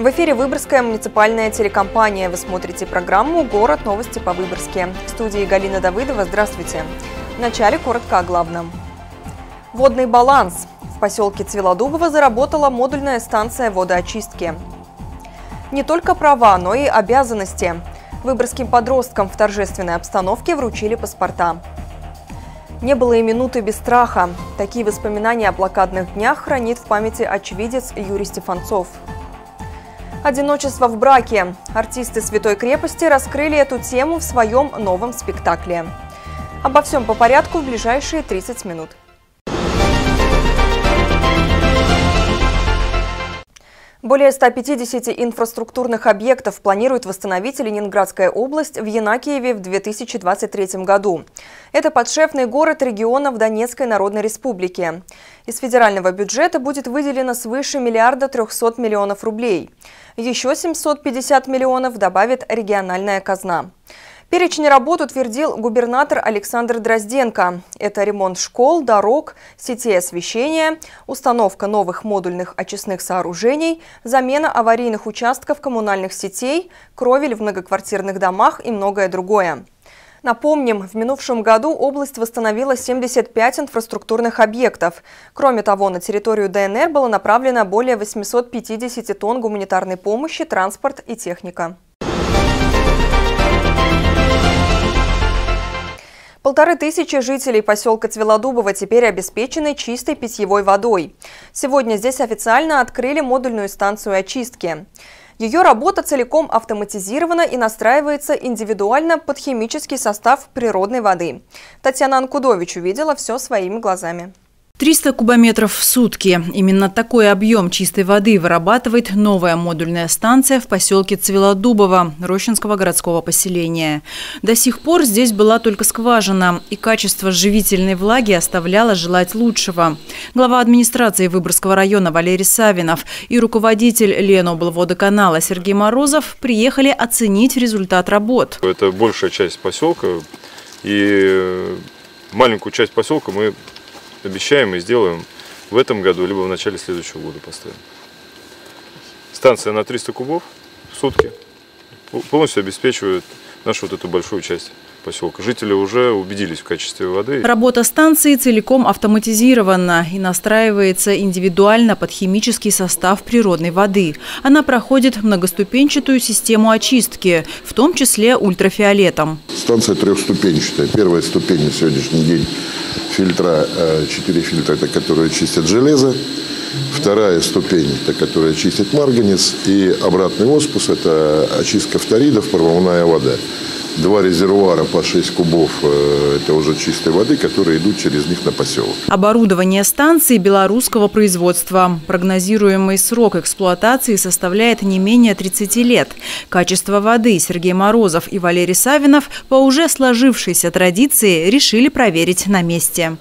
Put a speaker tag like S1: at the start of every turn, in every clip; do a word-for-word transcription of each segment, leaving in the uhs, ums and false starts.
S1: В эфире Выборгская муниципальная телекомпания. Вы смотрите программу «Город. Новости по Выборгске». В студии Галина Давыдова. Здравствуйте. Вначале коротко о главном. Водный баланс. В поселке Цвелодубово заработала модульная станция водоочистки. Не только права, но и обязанности. Выборгским подросткам в торжественной обстановке вручили паспорта. Не было и минуты без страха. Такие воспоминания о блокадных днях хранит в памяти очевидец Юрий Стефанцов. Одиночество в браке. Артисты Святой крепости раскрыли эту тему в своем новом спектакле. Обо всем по порядку в ближайшие тридцать минут. Более ста пятидесяти инфраструктурных объектов планирует восстановить Ленинградская область в Янакиеве в две тысячи двадцать третьем году. Это подшефный город регионов Донецкой Народной Республики. Из федерального бюджета будет выделено свыше миллиарда трехсот миллионов рублей. Еще семьсот пятьдесят миллионов добавит региональная казна. Перечень работ утвердил губернатор Александр Дрозденко. Это ремонт школ, дорог, сетей освещения, установка новых модульных очистных сооружений, замена аварийных участков коммунальных сетей, кровель в многоквартирных домах и многое другое. Напомним, в минувшем году область восстановила семьдесят пять инфраструктурных объектов. Кроме того, на территорию ДНР было направлено более восьмисот пятидесяти тонн гуманитарной помощи, транспорт и техника. Полторы тысячи жителей поселка Цвелодубово теперь обеспечены чистой питьевой водой. Сегодня здесь официально открыли модульную станцию очистки. Ее работа целиком автоматизирована и настраивается индивидуально под химический состав природной воды. Татьяна Анкудович увидела все своими глазами.
S2: триста кубометров в сутки. Именно такой объем чистой воды вырабатывает новая модульная станция в поселке Цвелодубово Рощинского городского поселения. До сих пор здесь была только скважина, и качество живительной влаги оставляло желать лучшего. Глава администрации Выборгского района Валерий Савинов и руководитель Леноблводоканала Сергей Морозов приехали оценить результат работ.
S3: Это большая часть поселка, и маленькую часть поселка мы обещаем и сделаем в этом году, либо в начале следующего года поставим. Станция на триста кубов в сутки полностью обеспечивает нашу вот эту большую часть поселка. Жители уже убедились в качестве воды.
S2: Работа станции целиком автоматизирована и настраивается индивидуально под химический состав природной воды. Она проходит многоступенчатую систему очистки, в том числе ультрафиолетом.
S4: Станция трехступенчатая. Первая ступень на сегодняшний день фильтра, четыре фильтра, это которые чистят железо. Вторая ступень, это которая чистит марганец. И обратный оспус, это очистка фторидов, промывная вода. Два резервуара по шесть кубов – это уже чистой воды, которые идут через них на поселок. Оборудование
S2: станции белорусского производства. Прогнозируемый срок эксплуатации составляет не менее тридцати лет. Качество воды Сергей Морозов и Валерий Савинов по уже сложившейся традиции решили проверить на месте.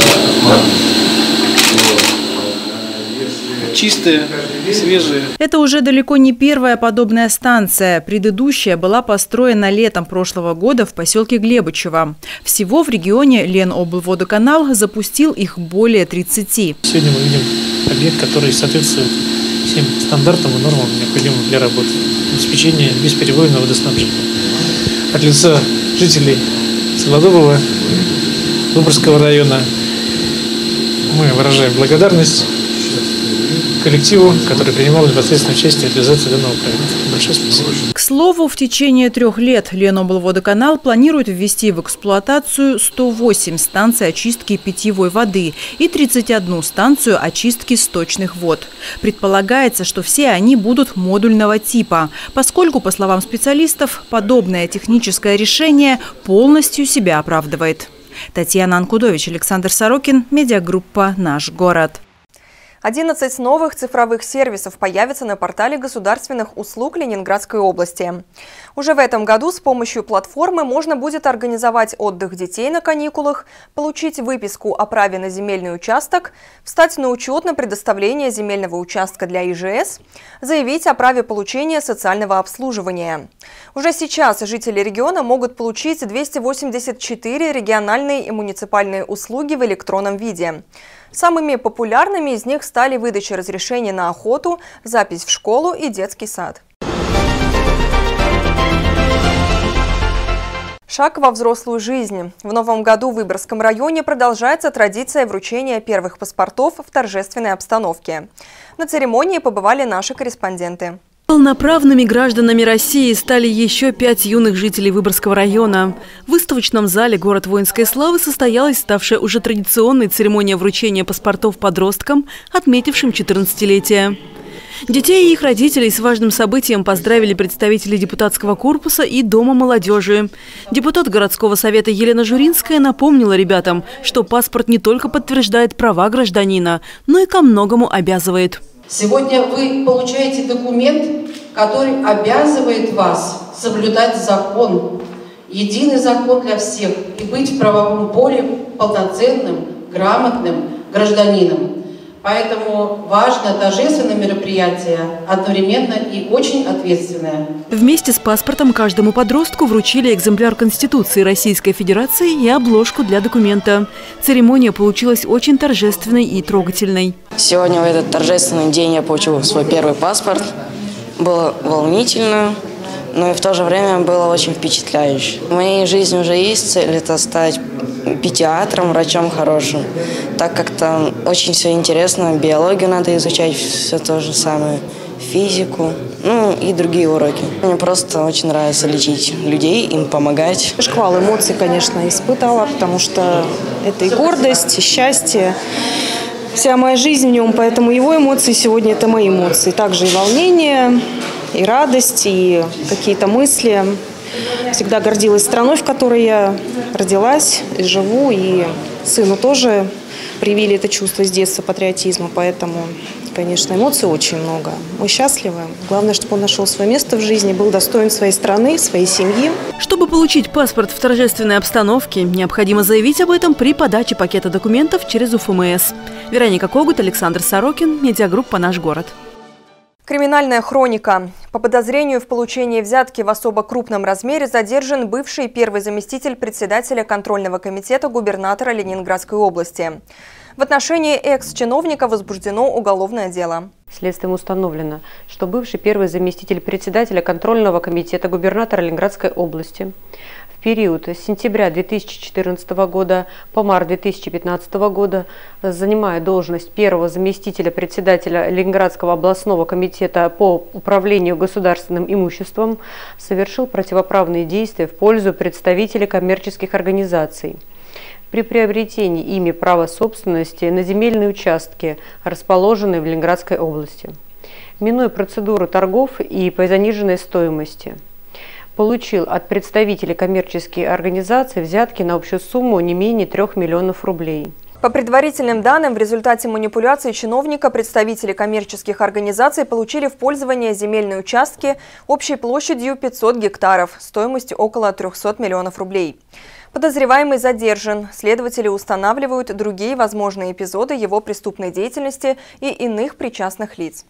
S5: Чистые, свежие.
S2: Это уже далеко не первая подобная станция. Предыдущая была построена летом прошлого года в поселке Глебычево. Всего в регионе Леноблводоканал запустил их более тридцати.
S5: Сегодня мы видим объект, который соответствует всем стандартам и нормам, необходимым для работы. Обеспечение бесперебойного водоснабжения. От лица жителей Цвелодубова, Выборгского района мы выражаем благодарность коллективу, который принимал непосредственное участие в реализации данного проекта. Большое спасибо.
S2: К слову, в течение трех лет Леноблводоканал планирует ввести в эксплуатацию сто восемь станций очистки питьевой воды и тридцать одну станцию очистки сточных вод. Предполагается, что все они будут модульного типа, поскольку, по словам специалистов, подобное техническое решение полностью себя оправдывает. Татьяна Анкудович, Александр Сорокин, медиагруппа «Наш город».
S1: одиннадцать новых цифровых сервисов появятся на портале государственных услуг Ленинградской области. Уже в этом году с помощью платформы можно будет организовать отдых детей на каникулах, получить выписку о праве на земельный участок, встать на учет на предоставление земельного участка для И Ж С, заявить о праве получения социального обслуживания. Уже сейчас жители региона могут получить двести восемьдесят четыре региональные и муниципальные услуги в электронном виде. Самыми популярными из них стали выдача разрешений на охоту, запись в школу и детский сад. Шаг во взрослую жизнь. В новом году в Выборгском районе продолжается традиция вручения первых паспортов в торжественной обстановке. На церемонии побывали наши корреспонденты.
S6: Полноправными гражданами России стали еще пять юных жителей Выборгского района. В выставочном зале «Город воинской славы» состоялась ставшая уже традиционной церемония вручения паспортов подросткам, отметившим четырнадцатилетие. Детей и их родителей с важным событием поздравили представители депутатского корпуса и Дома молодежи. Депутат городского совета Елена Журинская напомнила ребятам, что паспорт не только подтверждает права гражданина, но и ко многому обязывает.
S7: Сегодня вы получаете документ, который обязывает вас соблюдать закон, единый закон для всех, и быть в правовом поле полноценным, грамотным гражданином. Поэтому важно торжественное мероприятие, одновременно и очень ответственное.
S6: Вместе с паспортом каждому подростку вручили экземпляр Конституции Российской Федерации и обложку для документа. Церемония получилась очень торжественной и трогательной.
S8: Сегодня в этот торжественный день я получил свой первый паспорт. Было волнительно, но и в то же время было очень впечатляюще. В моей жизни уже есть цель – это стать педиатром, врачом хорошим. Так как там очень все интересно, биологию надо изучать, все то же самое, физику, ну и другие уроки. Мне просто очень нравится лечить людей, им помогать.
S9: Шквал эмоций, конечно, испытала, потому что это и гордость, и счастье. Вся моя жизнь в нем, поэтому его эмоции сегодня – это мои эмоции. Также и волнение, и радость, и какие-то мысли. Всегда гордилась страной, в которой я родилась и живу, и сыну тоже привили это чувство с детства патриотизма, поэтому, конечно, эмоций очень много. Мы счастливы. Главное, чтобы он нашел свое место в жизни, был достоин своей страны, своей семьи.
S6: Чтобы получить паспорт в торжественной обстановке, необходимо заявить об этом при подаче пакета документов через У Ф М С. Вероника Когут, Александр Сорокин, медиагруппа «Наш город».
S1: Криминальная хроника. По подозрению в получении взятки в особо крупном размере задержан бывший первый заместитель председателя контрольного комитета губернатора Ленинградской области. В отношении экс-чиновника возбуждено уголовное дело.
S10: Следствием установлено, что бывший первый заместитель председателя контрольного комитета губернатора Ленинградской области в период с сентября две тысячи четырнадцатого года по март две тысячи пятнадцатого года, занимая должность первого заместителя председателя Ленинградского областного комитета по управлению государственным имуществом, совершил противоправные действия в пользу представителей коммерческих организаций при приобретении ими права собственности на земельные участки, расположенные в Ленинградской области. Минуя процедуру торгов и по заниженной стоимости, получил от представителей коммерческих организаций взятки на общую сумму не менее трех миллионов рублей.
S1: По предварительным данным, в результате манипуляций чиновника представители коммерческих организаций получили в пользование земельные участки общей площадью пятьсот гектаров, стоимостью около трёхсот миллионов рублей. Подозреваемый задержан. Следователи устанавливают другие возможные эпизоды его преступной деятельности и иных причастных лиц.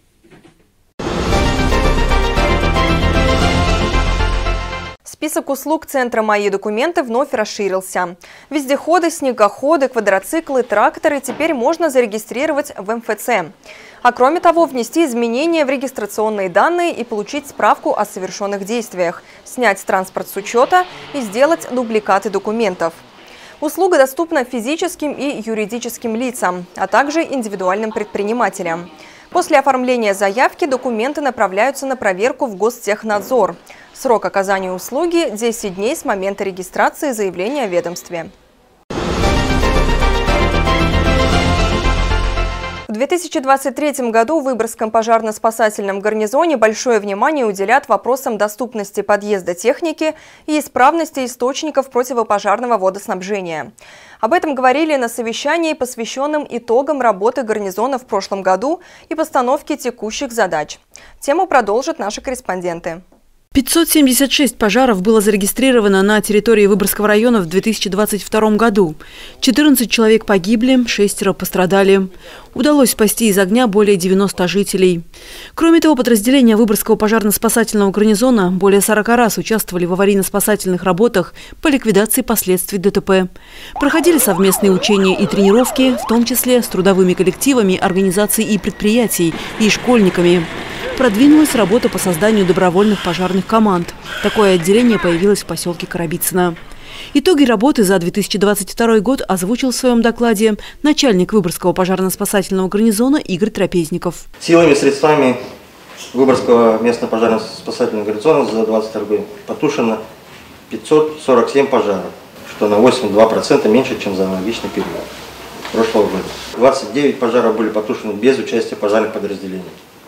S1: Список услуг Центра «Мои документы» вновь расширился. Вездеходы, снегоходы, квадроциклы, тракторы теперь можно зарегистрировать в Эм Эф Цэ. А кроме того, внести изменения в регистрационные данные и получить справку о совершенных действиях, снять транспорт с учета и сделать дубликаты документов. Услуга доступна физическим и юридическим лицам, а также индивидуальным предпринимателям. После оформления заявки документы направляются на проверку в Гостехнадзор. Срок оказания услуги – десять дней с момента регистрации заявления о ведомстве. В две тысячи двадцать третьем году в Выборгском пожарно-спасательном гарнизоне большое внимание уделят вопросам доступности подъезда техники и исправности источников противопожарного водоснабжения. Об этом говорили на совещании, посвященном итогам работы гарнизона в прошлом году и постановке текущих задач. Тему продолжат наши корреспонденты.
S6: пятьсот семьдесят шесть пожаров было зарегистрировано на территории Выборгского района в две тысячи двадцать втором году. четырнадцать человек погибли, шестеро пострадали. Удалось спасти из огня более девяноста жителей. Кроме того, подразделения Выборгского пожарно-спасательного гарнизона более сорока раз участвовали в аварийно-спасательных работах по ликвидации последствий ДТП. Проходили совместные учения и тренировки, в том числе с трудовыми коллективами, организаций и предприятий, и школьниками. Продвинулась работа по созданию добровольных пожарных команд. Такое отделение появилось в поселке Коробицыно. Итоги работы за две тысячи двадцать второй год озвучил в своем докладе начальник Выборгского пожарно-спасательного гарнизона Игорь Трапезников.
S11: Силами и средствами Выборгского местного пожарно-спасательного гарнизона за двадцать второй год потушено пятьсот сорок семь пожаров, что на восемьдесят два процента меньше, чем за аналогичный период прошлого года. двадцать девять пожаров были потушены без участия пожарных подразделений,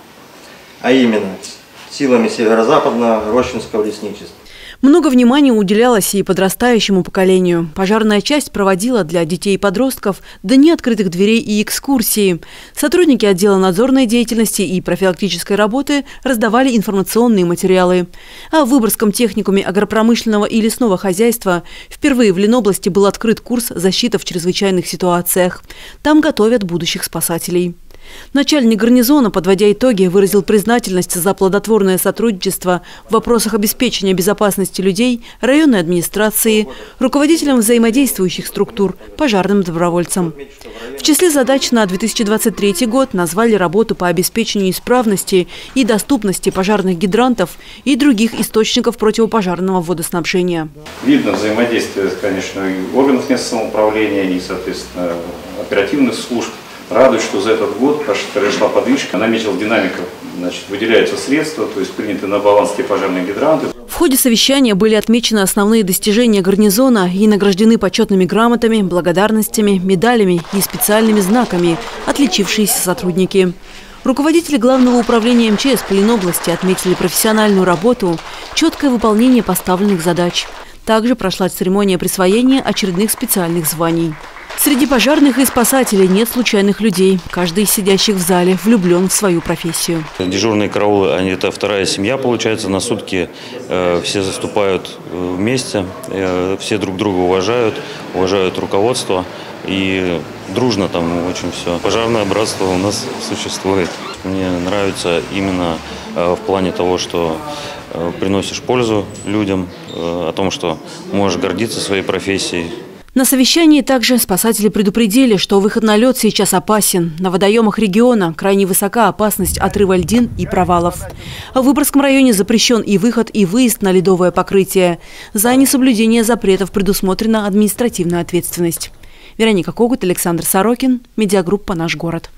S11: а именно силами северо-западного Рощинского лесничества.
S6: Много внимания уделялось и подрастающему поколению. Пожарная часть проводила для детей и подростков дни открытых дверей и экскурсии. Сотрудники отдела надзорной деятельности и профилактической работы раздавали информационные материалы. А в Выборгском техникуме агропромышленного и лесного хозяйства впервые в Ленобласти был открыт курс «Защита в чрезвычайных ситуациях». Там готовят будущих спасателей. Начальник гарнизона, подводя итоги, выразил признательность за плодотворное сотрудничество в вопросах обеспечения безопасности людей, районной администрации, руководителям взаимодействующих структур, пожарным добровольцам. В числе задач на две тысячи двадцать третий год назвали работу по обеспечению исправности и доступности пожарных гидрантов и других источников противопожарного водоснабжения.
S12: Видно взаимодействие, конечно, и органов местного самоуправления, и, соответственно, оперативных служб. Радует, что за этот год произошла подвижка, наметила динамика, значит, выделяются средства, то есть приняты на баланс те пожарные гидранты.
S6: В ходе совещания были отмечены основные достижения гарнизона и награждены почетными грамотами, благодарностями, медалями и специальными знаками отличившиеся сотрудники. Руководители Главного управления эм че эс по Ленобласти отметили профессиональную работу, четкое выполнение поставленных задач. Также прошла церемония присвоения очередных специальных званий. Среди пожарных и спасателей нет случайных людей. Каждый из сидящих в зале влюблен в свою профессию.
S13: Дежурные караулы, они это вторая семья, получается. На сутки э, все заступают вместе, э, все друг друга уважают, уважают руководство. И дружно там очень все. Пожарное братство у нас существует. Мне нравится именно э, в плане того, что э, приносишь пользу людям, э, о том, что можешь гордиться своей профессией.
S6: На совещании также спасатели предупредили, что выход на лед сейчас опасен. На водоемах региона крайне высока опасность отрыва льдин и провалов. В Выборгском районе запрещен и выход, и выезд на ледовое покрытие. За несоблюдение запретов предусмотрена административная ответственность. Вероника Когут, Александр Сорокин, медиагруппа «Наш город».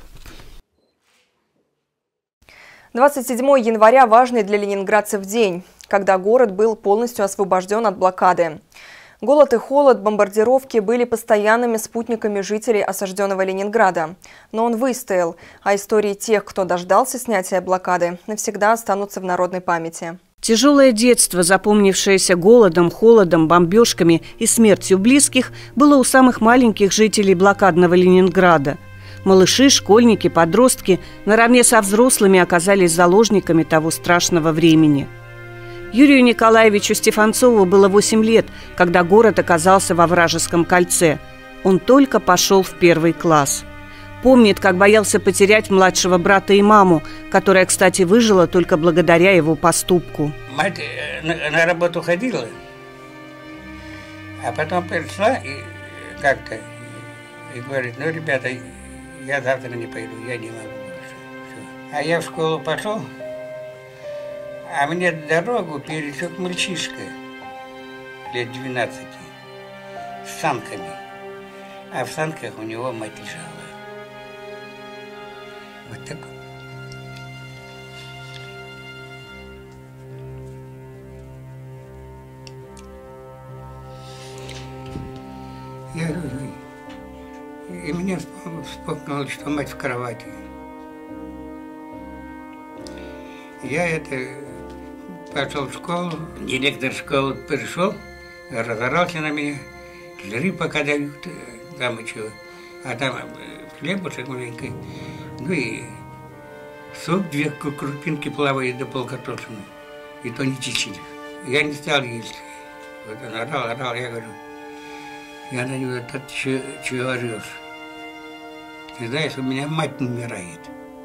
S1: двадцать седьмого января – важный для ленинградцев день, когда город был полностью освобожден от блокады. Голод и холод, бомбардировки были постоянными спутниками жителей осажденного Ленинграда. Но он выстоял, а истории тех, кто дождался снятия блокады, навсегда останутся в народной памяти.
S14: Тяжелое детство, запомнившееся голодом, холодом, бомбежками и смертью близких, было у самых маленьких жителей блокадного Ленинграда. Малыши, школьники, подростки наравне со взрослыми оказались заложниками того страшного времени. Юрию Николаевичу Стефанцову было восемь лет, когда город оказался во вражеском кольце. Он только пошел в первый класс. Помнит, как боялся потерять младшего брата и маму, которая, кстати, выжила только благодаря его поступку.
S15: Мать на, на работу ходила, а потом пришла и как-то и говорит: ну, ребята, я завтра не пойду, я не могу больше. Все. А я в школу пошел. А мне дорогу пересек мальчишка лет двенадцати с санками. А в санках у него мать лежала. Вот так. Я говорю, и мне вспомнилось, что мать в кровати. Я это... пошел в школу, директор школы пришел, разорался на меня, жри пока дают, там и чего. А там хлебушек маленький, ну и суп, две крупинки плавает до полкартошины. и то не чечить. Я не стал есть. Вот он орал, орал, я говорю, я на него, ты чего орешь? Ты знаешь, у меня мать умирает.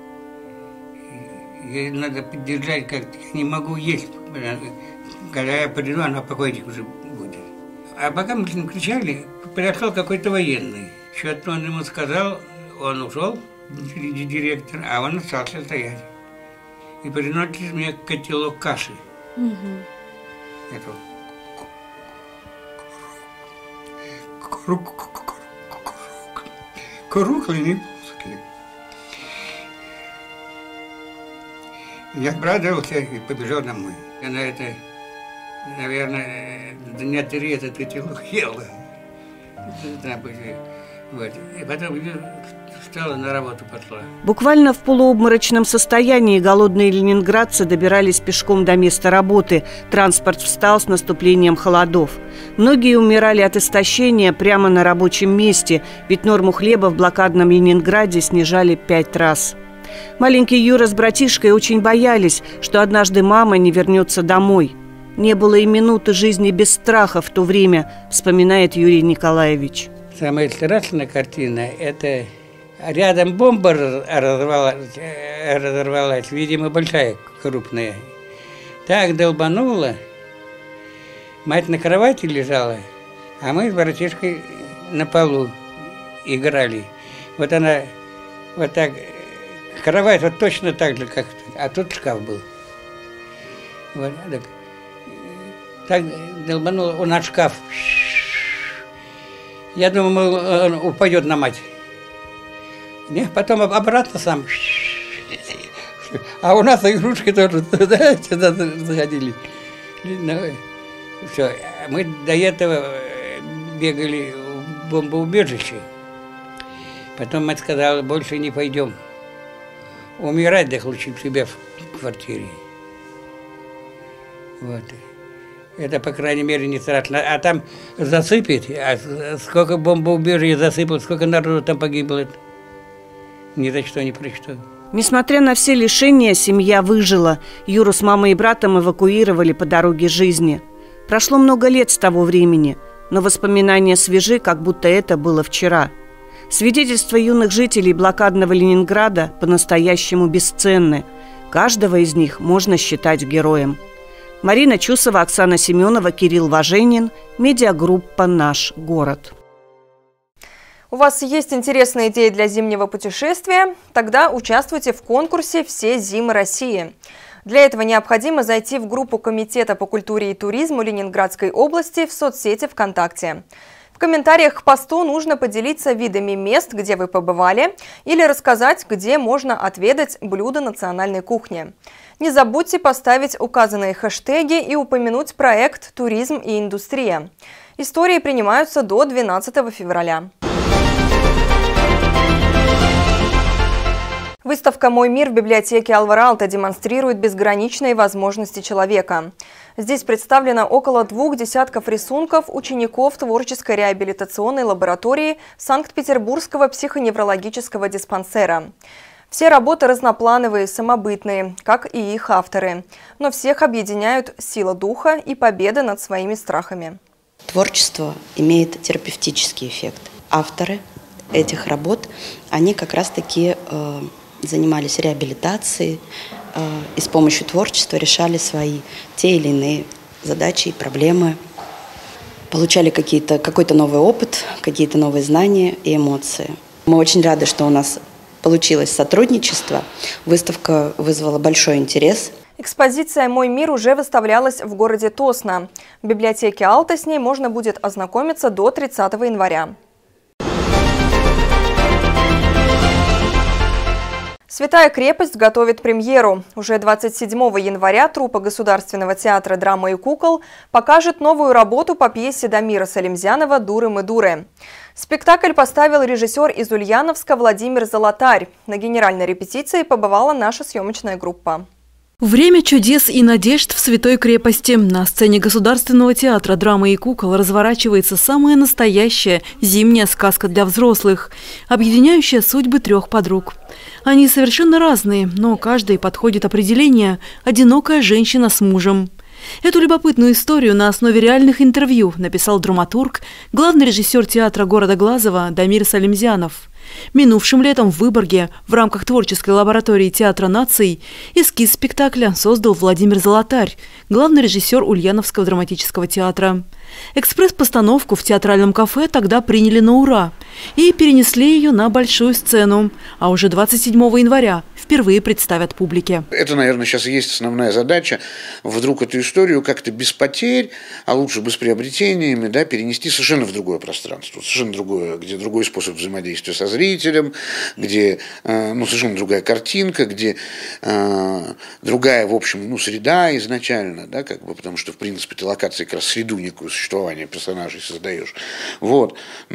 S15: Ей надо поддержать как-то, я не могу есть. Когда я приду, она покойник уже будет. А пока мы с ним кричали, подошел какой-то военный. Что-то он ему сказал, он ушел, директор, а он остался стоять. И приносит мне котелок каши. Угу. Это круглый плоский. Я обрадовался и побежал домой. Я на это, наверное, дня три этот котелок ел. Вот. И потом встала, на работу пошла.
S14: Буквально в полуобморочном состоянии голодные ленинградцы добирались пешком до места работы. Транспорт встал с наступлением холодов. Многие умирали от истощения прямо на рабочем месте, ведь норму хлеба в блокадном Ленинграде снижали пять раз. Маленький Юра с братишкой очень боялись, что однажды мама не вернется домой. Не было и минуты жизни без страха в то время, вспоминает Юрий Николаевич.
S15: Самая страшная картина – это рядом бомба разорвалась, разорвалась, видимо, большая, крупная. Так долбанула, мать на кровати лежала, а мы с братишкой на полу играли. Вот она вот так, кровать вот точно так же, как, а тут шкаф был. Вот так, так долбанула, у нас шкаф. Я думал, он упадет на мать. Не, потом обратно сам. А у нас игрушки тоже туда, сюда заходили. Все, мы до этого бегали в бомбоубежище. Потом мать сказала, больше не пойдем. Умирать, да лучше у себя в квартире. Вот. Это, по крайней мере, не страшно. А там засыпет, а сколько бомбоубежищ засыпало, сколько народу там погибло. Ни за что, ни про что.
S14: Несмотря на все лишения, семья выжила. Юру с мамой и братом эвакуировали по дороге жизни. Прошло много лет с того времени, но воспоминания свежи, как будто это было вчера. Свидетельства юных жителей блокадного Ленинграда по-настоящему бесценны. Каждого из них можно считать героем. Марина Чусова, Оксана Семенова, Кирилл Важенин. Медиагруппа «Наш город».
S1: У вас есть интересные идеи для зимнего путешествия? Тогда участвуйте в конкурсе «Все зимы России». Для этого необходимо зайти в группу Комитета по культуре и туризму Ленинградской области в соцсети ВКонтакте. В комментариях к посту нужно поделиться видами мест, где вы побывали, или рассказать, где можно отведать блюда национальной кухни. Не забудьте поставить указанные хэштеги и упомянуть проект «Туризм и индустрия». Истории принимаются до двенадцатого февраля. Выставка «Мой мир» в библиотеке Алвар-Алта демонстрирует безграничные возможности человека. Здесь представлено около двух десятков рисунков учеников творческой реабилитационной лаборатории Санкт-Петербургского психоневрологического диспансера. Все работы разноплановые, самобытные, как и их авторы. Но всех объединяют сила духа и победа над своими страхами.
S16: Творчество имеет терапевтический эффект. Авторы этих работ, они как раз-таки э, занимались реабилитацией э, и с помощью творчества решали свои те или иные задачи и проблемы, получали какие-то, какой-то новый опыт, какие-то новые знания и эмоции. Мы очень рады, что у нас получилось сотрудничество. Выставка вызвала большой интерес.
S1: Экспозиция «Мой мир» уже выставлялась в городе Тосно. В библиотеке Алта с ней можно будет ознакомиться до тридцатого января. «Святая крепость» готовит премьеру. Уже двадцать седьмого января труппа Государственного театра драмы и кукол покажет новую работу по пьесе Дамира Салимзянова «Дуры мы дуры». Спектакль поставил режиссер из Ульяновска Владимир Золотарь. На генеральной репетиции побывала наша съемочная группа.
S6: Время чудес и надежд в Святой крепости. На сцене Государственного театра драмы и кукол разворачивается самая настоящая зимняя сказка для взрослых, объединяющая судьбы трех подруг. Они совершенно разные, но каждой подходит определение «одинокая женщина с мужем». Эту любопытную историю на основе реальных интервью написал драматург, главный режиссер театра города Глазова Дамир Салимзянов. Минувшим летом в Выборге в рамках творческой лаборатории Театра наций эскиз спектакля создал Владимир Золотарь, главный режиссер Ульяновского драматического театра. Экспресс-постановку в театральном кафе тогда приняли на ура и перенесли ее на большую сцену, а уже двадцать седьмого января впервые представят публике.
S17: Это, наверное, сейчас и есть основная задача – вдруг эту историю как-то без потерь, а лучше бы с приобретениями, да, перенести совершенно в другое пространство, совершенно другое, где другой способ взаимодействия со зрителем, где ну, совершенно другая картинка, где э, другая, в общем, ну, среда изначально, да, как бы, потому что, в принципе, ты локации как раз среду некую существования персонажей создаешь. Вот.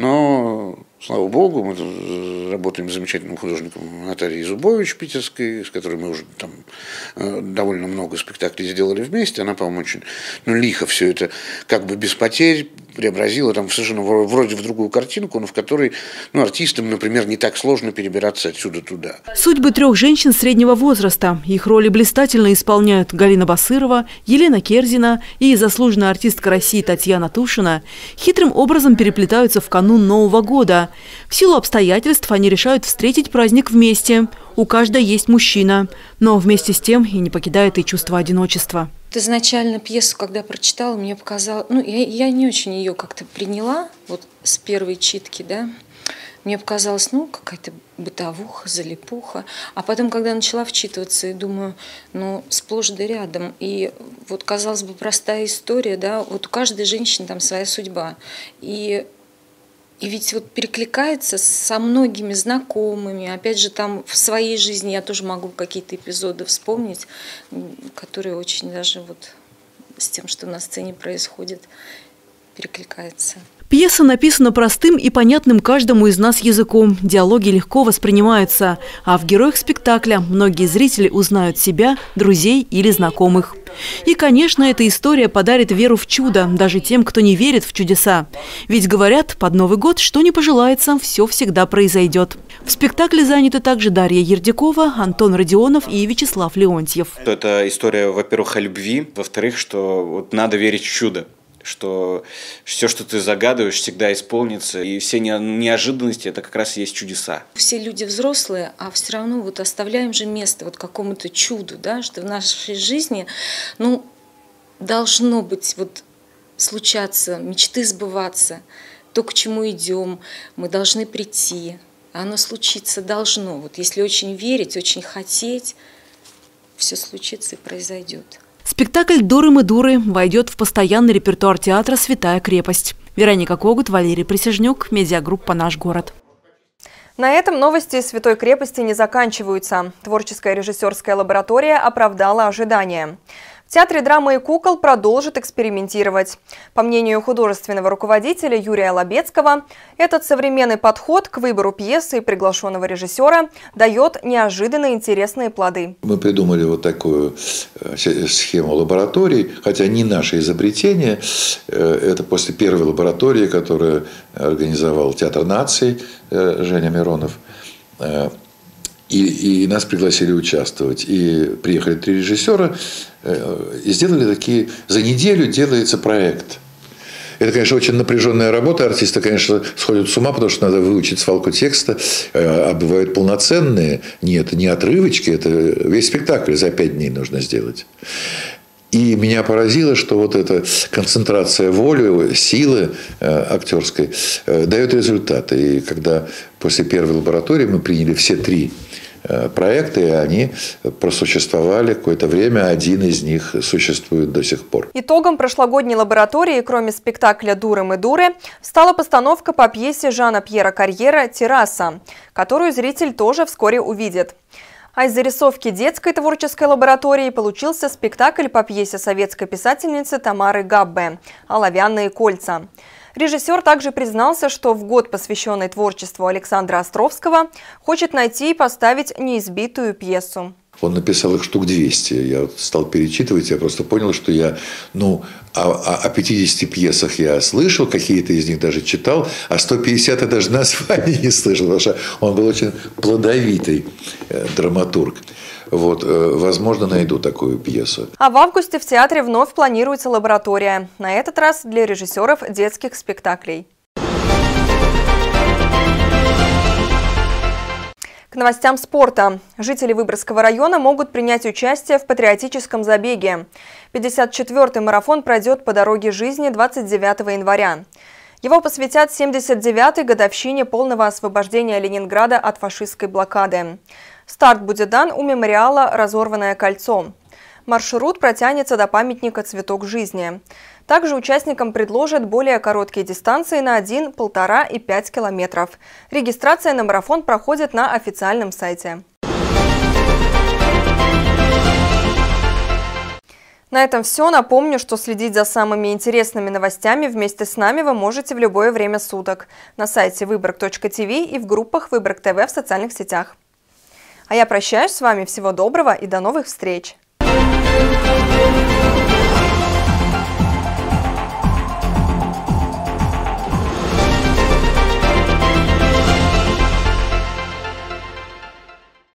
S17: Но, слава богу, мы работаем с замечательным художником Натальей Зубович питерской, с которой мы уже там довольно много спектаклей сделали вместе. Она, по-моему, очень ну, лихо все это как бы без потерь преобразила там совершенно вроде в другую картинку, но в которой ну, артистам, например, не так сложно перебираться отсюда туда.
S6: Судьбы трех женщин среднего возраста. Их роли блистательно исполняют Галина Басырова, Елена Керзина и заслуженная артистка России Татьяна Тушина. Хитрым образом переплетаются в канун Нового года. В силу обстоятельств они решают встретить праздник вместе. У каждой есть мужчина, но вместе с тем и не покидает и чувство одиночества.
S18: Изначально пьесу, когда прочитала, мне показалось, ну, я, я не очень ее как-то приняла, вот с первой читки, да, мне показалось, ну, какая-то бытовуха, залипуха, а потом, когда начала вчитываться, и думаю, ну, сплошь да рядом, и вот, казалось бы, простая история, да, вот у каждой женщины там своя судьба, и И ведь вот перекликается со многими знакомыми. Опять же, там в своей жизни я тоже могу какие-то эпизоды вспомнить, которые очень даже вот с тем, что на сцене происходит, перекликается.
S6: Пьеса написана простым и понятным каждому из нас языком. Диалоги легко воспринимаются. А в героях спектакля многие зрители узнают себя, друзей или знакомых. И, конечно, эта история подарит веру в чудо даже тем, кто не верит в чудеса. Ведь говорят, под Новый год, что не пожелается, все всегда произойдет. В спектакле заняты также Дарья Ердякова, Антон Родионов и Вячеслав Леонтьев.
S19: Это история, во-первых, о любви, во-вторых, что вот надо верить в чудо. Что все, что ты загадываешь, всегда исполнится, и все неожиданности – это как раз и есть чудеса.
S18: Все люди взрослые, а все равно вот оставляем же место вот какому-то чуду, да, что в нашей жизни, ну, должно быть вот случаться, мечты сбываться, то, к чему идем, мы должны прийти, оно случиться должно. Вот если очень верить, очень хотеть, все случится и произойдет.
S6: Спектакль «Дуры мы дуры» войдет в постоянный репертуар театра «Святая крепость». Вероника Когут, Валерий Присяжнюк, медиагруппа «Наш город».
S1: На этом новости Святой крепости не заканчиваются. Творческая режиссерская лаборатория оправдала ожидания. В Театре драмы и кукол продолжит экспериментировать. По мнению художественного руководителя Юрия Лобецкого, этот современный подход к выбору пьесы и приглашенного режиссера дает неожиданно интересные плоды.
S20: Мы придумали вот такую схему лабораторий, хотя не наше изобретение. Это после первой лаборатории, которую организовал Театр наций Женя Миронов. И, и нас пригласили участвовать. И приехали три режиссера и сделали такие... За неделю делается проект. Это, конечно, очень напряженная работа. Артисты, конечно, сходят с ума, потому что надо выучить свалку текста. А бывают полноценные. Нет, не отрывочки. Это весь спектакль за пять дней нужно сделать. И меня поразило, что вот эта концентрация воли, силы э, актерской э, дает результаты. И когда после первой лаборатории мы приняли все три э, проекта, и они просуществовали какое-то время, один из них существует до сих пор.
S1: Итогом прошлогодней лаборатории, кроме спектакля «Дуры мы дуры», стала постановка по пьесе Жана-Пьера Карьера «Терраса», которую зритель тоже вскоре увидит. А из зарисовки детской творческой лаборатории получился спектакль по пьесе советской писательницы Тамары Габбе «Оловянные кольца». Режиссер также признался, что в год, посвященный творчеству Александра Островского, хочет найти и поставить неизбитую пьесу.
S20: Он написал их штук двести. Я вот стал перечитывать, я просто понял, что я, ну, о, о пятидесяти пьесах я слышал, какие-то из них даже читал, а сто пятьдесят я даже названий не слышал, потому что он был очень плодовитый э, драматург. Вот, э, возможно, найду такую пьесу.
S1: А в августе в театре вновь планируется лаборатория. На этот раз для режиссеров детских спектаклей. К новостям спорта. Жители Выборгского района могут принять участие в патриотическом забеге. пятьдесят четвёртый марафон пройдет по дороге жизни двадцать девятого января. Его посвятят семьдесят девятой годовщине полного освобождения Ленинграда от фашистской блокады. Старт будет дан у мемориала «Разорванное кольцо». Маршрут протянется до памятника «Цветок жизни». Также участникам предложат более короткие дистанции на один, полтора и пять километров. Регистрация на марафон проходит на официальном сайте. На этом все. Напомню, что следить за самыми интересными новостями вместе с нами вы можете в любое время суток на сайте выборг точка тв и в группах Выборг ТВ в социальных сетях. А я прощаюсь с вами. Всего доброго и до новых встреч! Thank you.